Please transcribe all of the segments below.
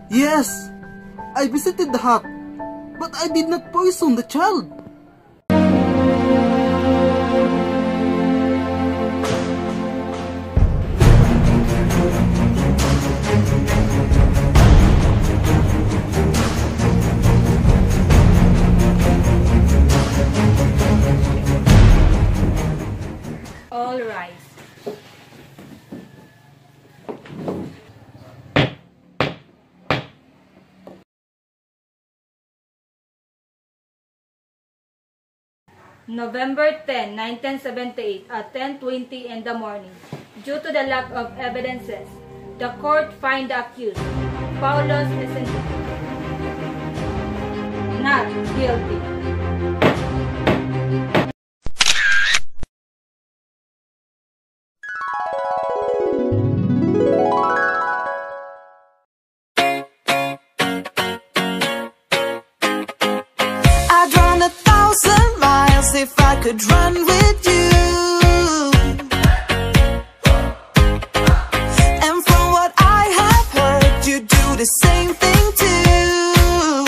Yes, I visited the hut, but I did not poison the child. All rise. November 10, 1978 at 10:20 in the morning. Due to the lack of evidences, the court find the accused, Paulos not guilty. I'd run 1,000 miles if I could run with you. And from what I have heard, you do the same thing too.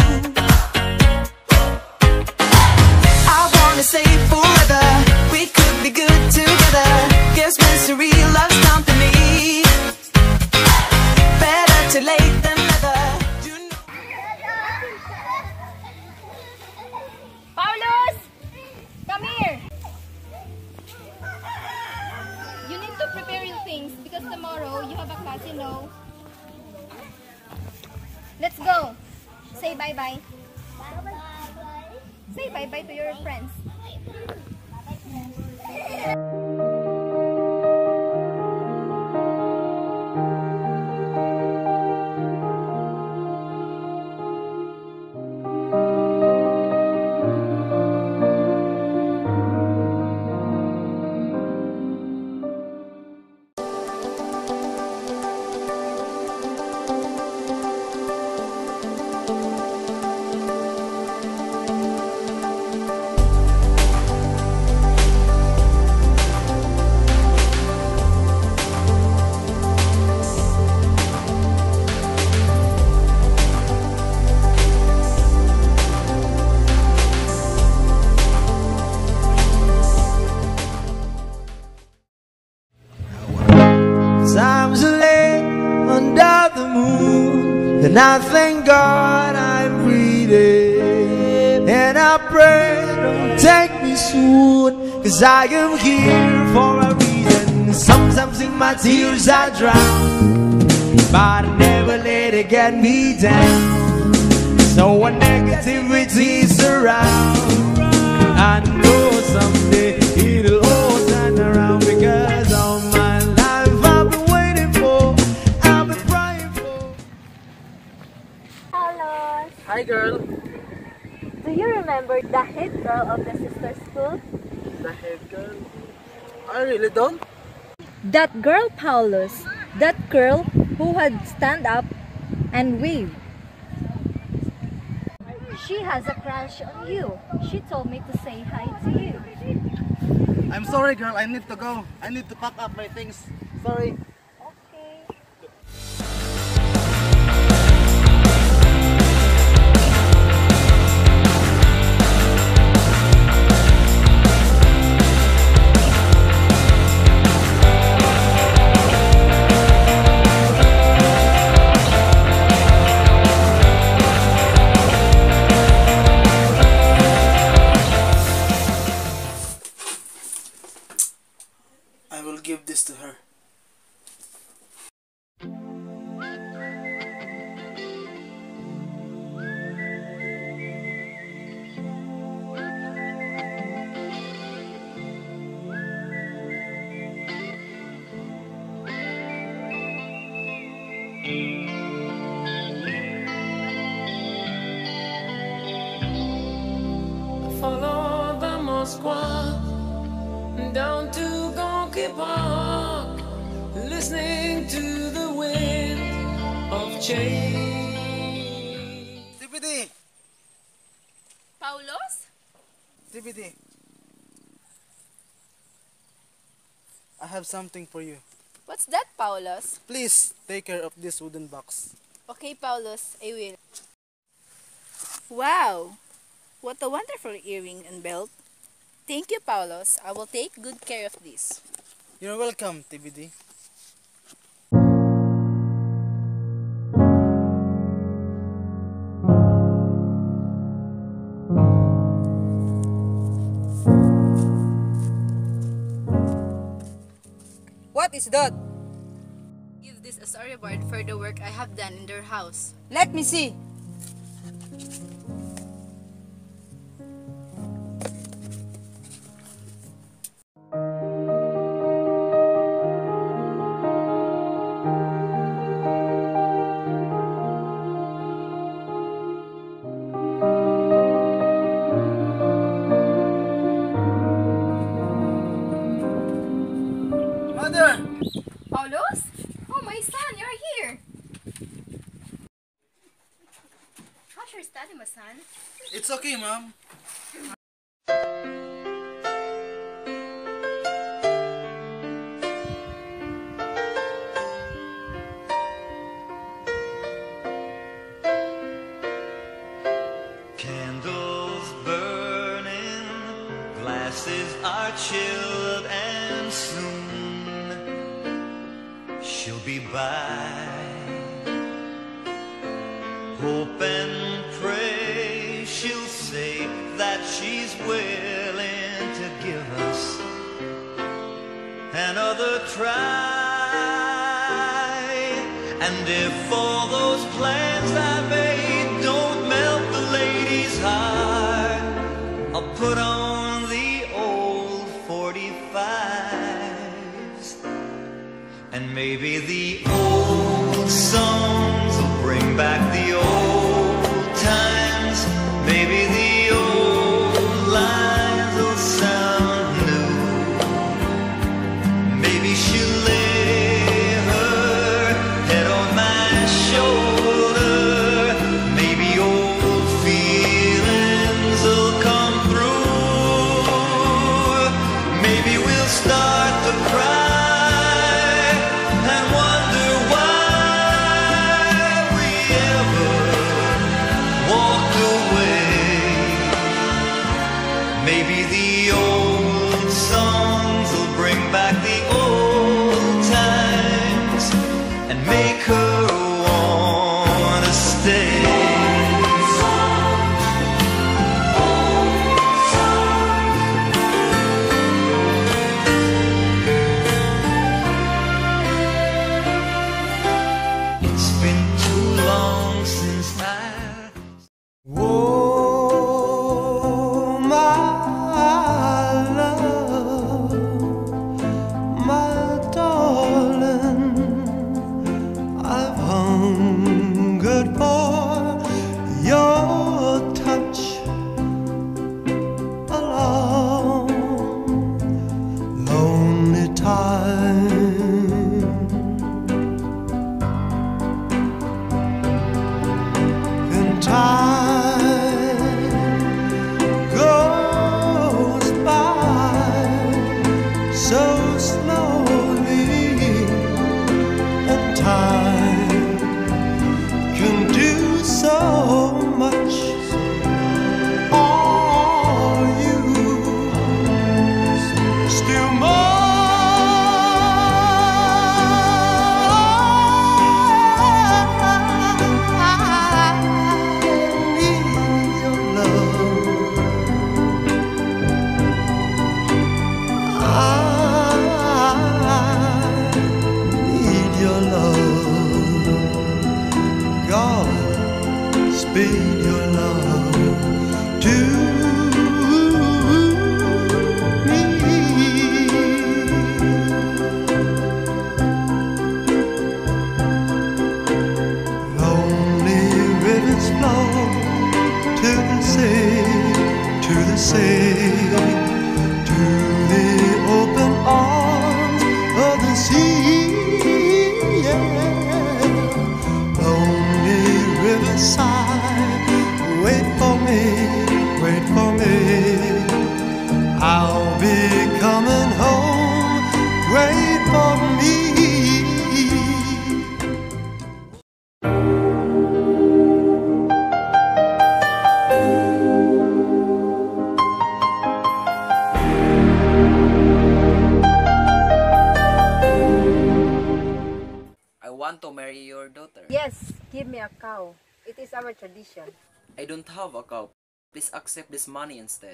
I wanna say forever, we could be good together. Guess misery loves company. Better too late than never. You know. Paulos! Come here! You need to prepare your things because tomorrow you have a class, you know. Let's go! Say bye-bye. Bye-bye. Say bye-bye to your friends. Times are late under the moon, and I thank God I'm breathing. And I pray don't take me soon, 'cause I am here for a reason. Sometimes in my tears I drown, but I never let it get me down. So when negativity surround, I know someday it'll all turn around, because all my life I've been waiting for, I've been praying for. Hello. Hi girl. Do you remember the head girl of the sister school? The head girl? I really don't. That girl, Paulos. That girl who had stand up and wave. She has a crush on you. She told me to say hi to you. I'm sorry girl, I need to go. I need to pack up my things. Sorry. Okay. I will give this to her. Follow the Moskwa down to Gonky Park, listening to the wind of change. TPD! Paulos? TPD! I have something for you. What's that, Paulos? Please take care of this wooden box. Okay, Paulus, I will. Wow! What a wonderful earring and belt. Thank you, Paulus. I will take good care of this. You're welcome, TBD. What is that? Give this as a reward for the work I have done in their house. Let me see. Mother! Paulus? Oh, my son, you're here. How's your study, my son? It's okay, Mom. Candles burning, glasses are chilled, and soon she'll be by. Hope and pray she'll say that she's willing to give us another try. And if all those plans I made don't melt the lady's heart, I'll put on the old 45s, and maybe the old songs will bring back the old times. Maybe the old lines will sound new. Maybe she'll lay her head on my shoulder. Maybe old feelings will come through. Maybe we'll start to cry and wonder why we ever walked away. Maybe the old songs will bring back the old times and make her wanna stay. It's been too long since I Oh, my love, my darling, I've hungered for your touch a long, lonely time. And time goes by so slowly, and time can do so much. Are you still Speed your love to me. Lonely rivers flow to the sea, to the sea, to the open arms of the sea. Yeah. Lonely riverside, wait for me, wait for me. I'll be coming home, wait for me. Give me a cow. It is our tradition. I don't have a cow. Please accept this money instead.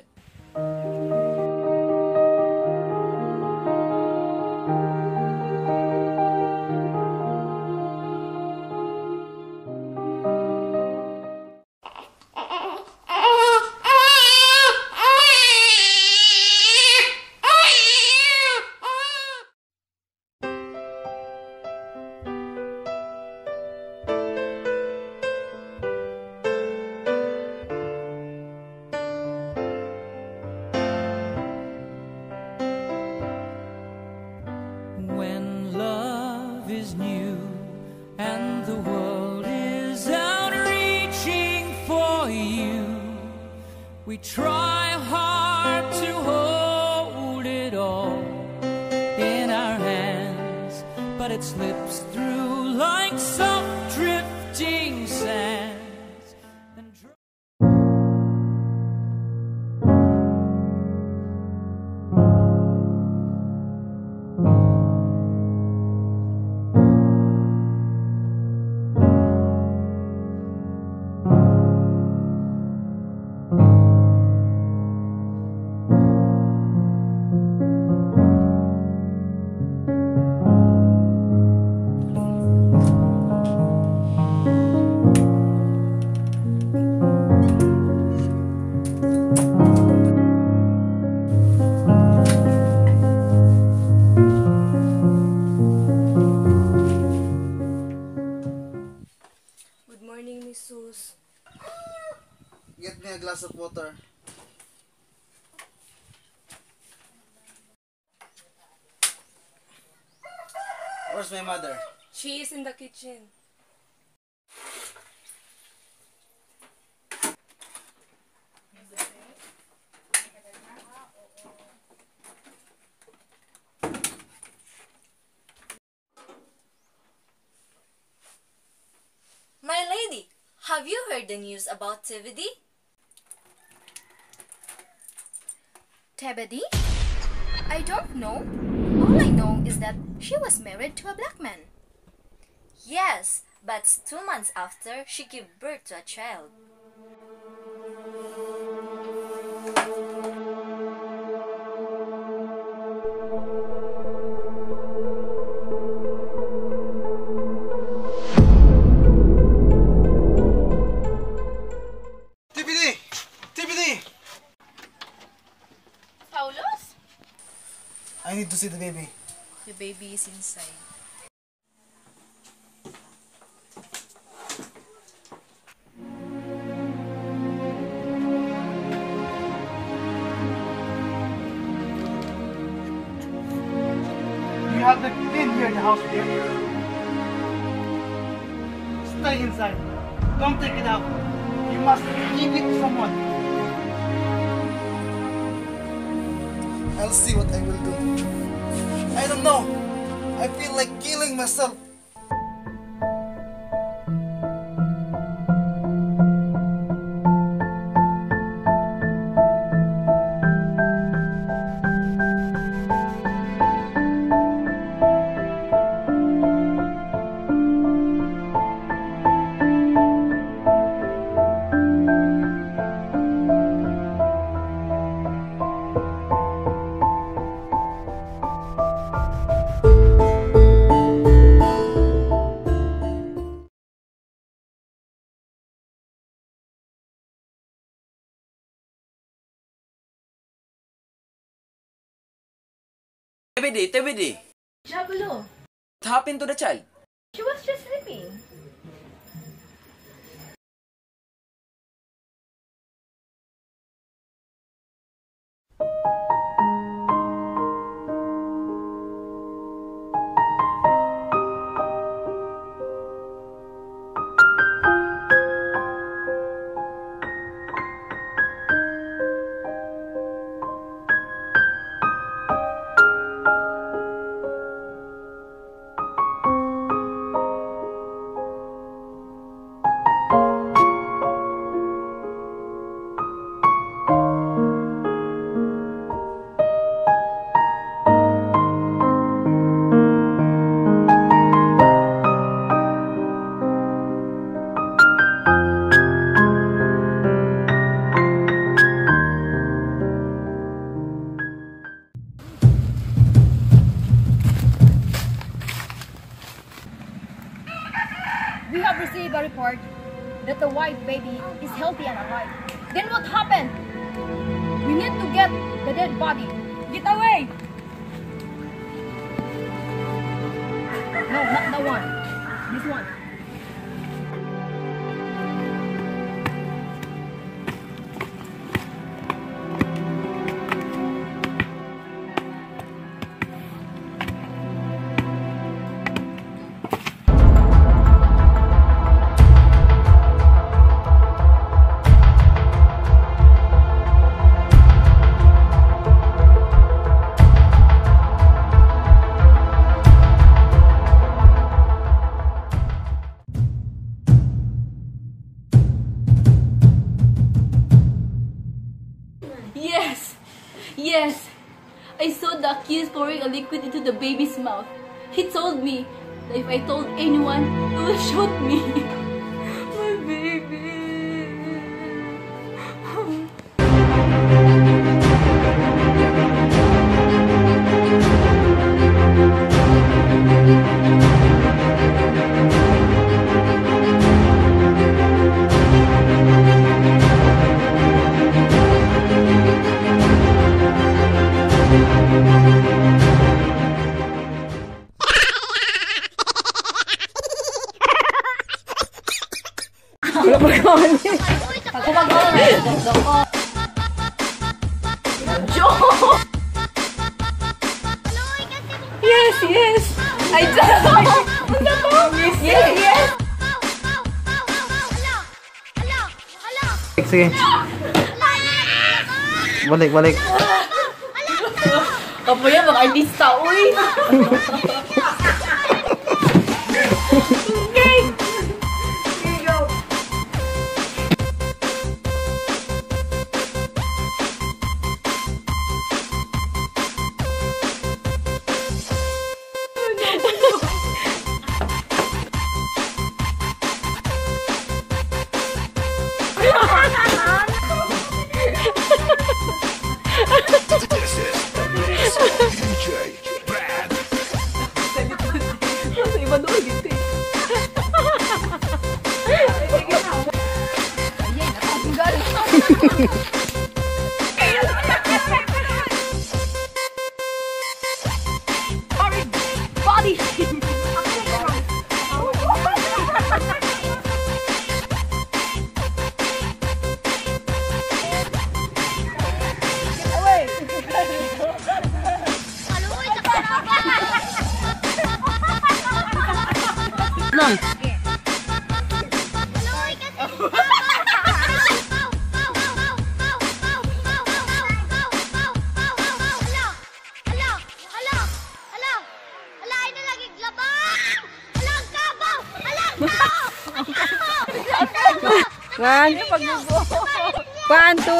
When love is new and the world is out reaching for you, we try hard to hold it all in our hands, but it slips through like soft drifting sands. And Good morning, Miss Sus. Get me a glass of water. Where's my mother? She is in the kitchen. My lady, have you heard the news about Tibidi? Tebedi? I don't know. All I know is that she was married to a black man. Yes, but 2 months after she gave birth to a child. TPD! TPD! Paulos? I need to see the baby. The baby is inside. You have the clean here in the house, dear. Stay inside. Don't take it out. You must give it to someone. I'll see what I will do. I don't know. I feel like killing myself. TBD. Jabulo, What happened to the child? she was just sleeping. report that the white baby is healthy and alive. Then what happened? We need to get the dead body. Get away! No, not the one. This one. Yes, I saw the accused pouring a liquid into the baby's mouth. He told me that if I told anyone, he will shoot me. My baby. Wala pa kawan niya. Ako mag-alam na. Joke! Yes, yes! I just... Yes, yes! Sige. Balik, balik. Kapuya, mga artista, uy! Okay! Body! Lang. One, one, two.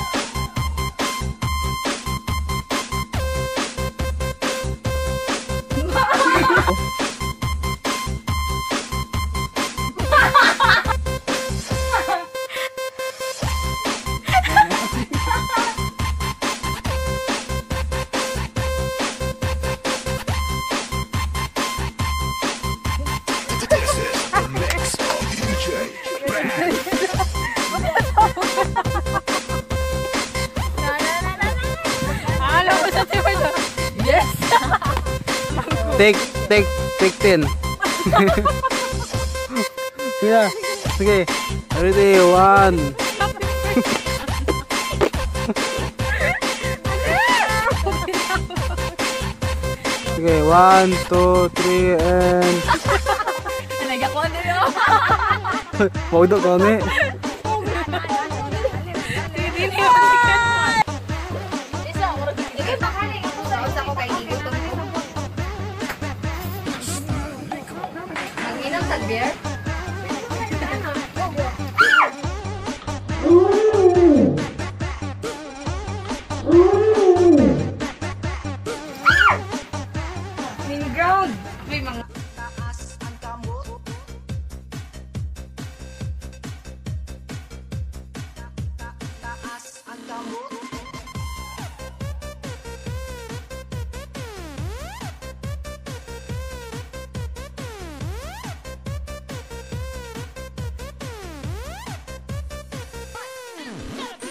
Yes! Take 10. Yeah. Sige. Ready, 1. Sige, 1, 2, 3, and... Nagako na yun! Huwag daw kami. Beer? Mini ground. May mga taas ang kamot. Taas ang kamot.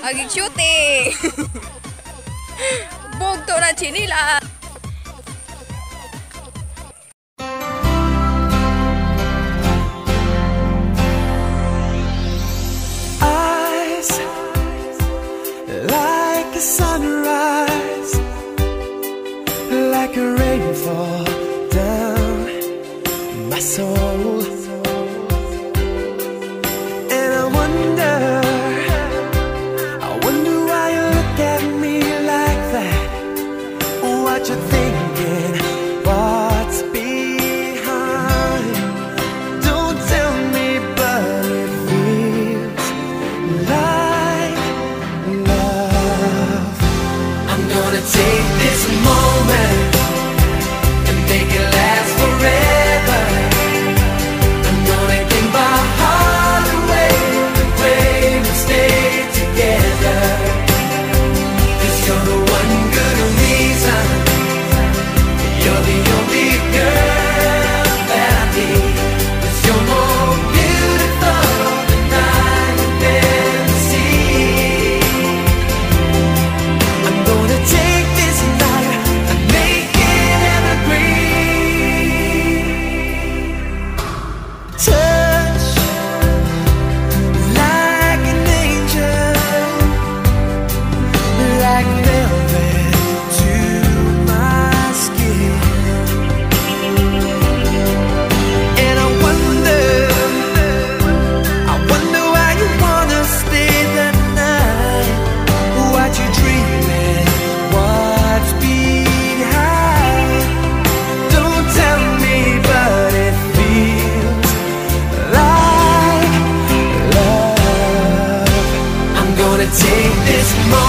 Agig shooting! Bugto na chinila! Eyes like a sunrise, like a rainfall down my soul. And I wonder why you look at me like that. What you thinking? What's behind? Don't tell me, but it feels like love. I'm gonna take this moment and make it last forever. I'm gonna give my heart away the way we stay together. 'Cause you're the one good reason. You're the only girl that I need. 'Cause you're more beautiful than I could ever see. I'm gonna take this night and make it evergreen. Touch like an angel, like velvet to my skin. And I wonder why you wanna stay the night. What you dreaming? What's behind? Don't tell me, but it feels like love. I'm gonna take this moment